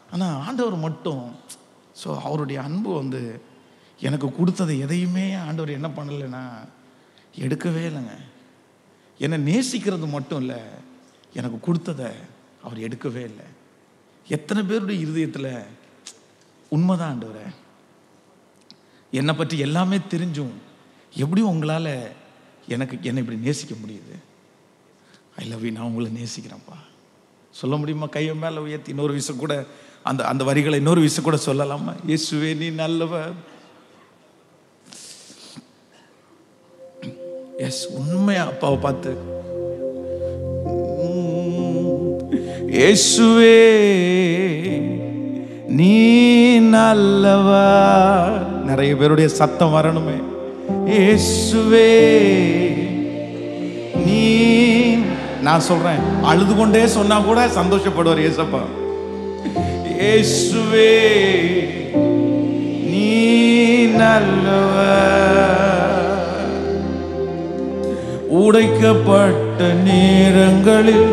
ஆனால் ஆண்டவர் மட்டும் அவருடைய அன்பு எனக்கு கொடுத்ததை எதையுமே ஆண்டவர் என்ன பண்ணலைன்னா எடுக்கவே இல்லைங்க. என்னை நேசிக்கிறது மட்டும் இல்லை, எனக்கு கொடுத்ததை அவர் எடுக்கவே இல்லை. எத்தனை பேருடைய இருதயத்தில் உண்மைதான் ஆண்டவரே, என்னை பற்றி எல்லாமே தெரிஞ்சும் எப்படி உங்களால் என்னை இப்படி நேசிக்க முடியுது? ஐ லவ் யூ, நான் உங்களை நேசிக்கிறேன்ப்பா சொல்ல முடியுமா? கையை மேலே உயர்த்தி இன்னொரு விஷயம் கூட அந்த வரிகளை இன்னொரு விஷயம் கூட சொல்லலாமா? இயேசுவே நீ நல்லவர். எஸ், உண்மையா அப்பாவை பார்த்து இயேசுவே நீ நல்லவர். நிறைய பேருடைய சத்தம் வரணுமே. இயேசுவே நீ, நான் சொல்றேன், அழுது கொண்டே சொன்னா கூட சந்தோஷப்படுவார் இயேசப்பா. இயேசுவே நீ நல்லவர். உடைக்கப்பட்ட நேரங்களில்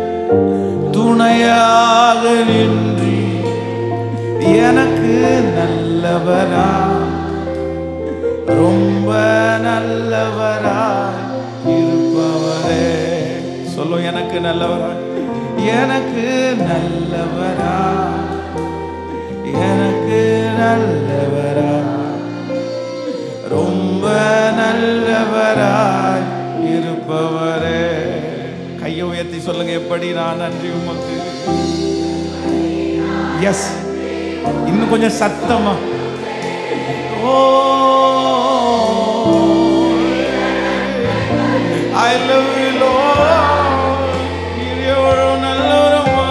துணையாக நின்றி எனக்கு நல்லவரா, ரொம்ப நல்லவரா இருப்பவரே. சொல்லு, எனக்கு நல்லவரா, எனக்கு நல்லவரா, எனக்கு நல்லவரா, ரொம்ப நல்லவரா இருப்பவரே. கையை உயர்த்தி சொல்லுங்க, எப்படி நான் நன்றி உமக்கு. எஸ், இன்னும் கொஞ்சம் சத்தமா. Oh I love you lord, நீர் எவ்வளவு நல்லவரம்மா.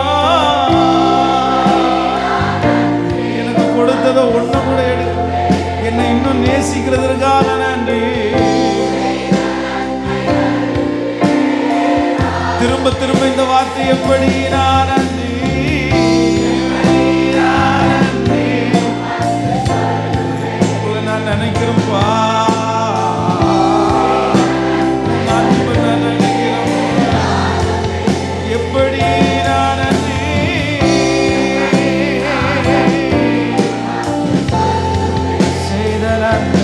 எனக்கு கொடுத்ததை ஒண்ணு கூட எடுக்க, என்னை இன்னும் நேசிக்கிறதுக்காக நன்றி. திரும்ப திரும்ப இந்த வார்த்தை, எப்படி நான் நன்றி, நான் நினைக்கிறேன்ப்பா, நான் நினைக்கிறேன், எப்படி நான் நன்றி செய்த நன்றி.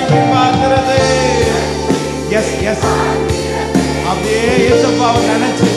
அப்படியே இயேசுவை நினைச்சு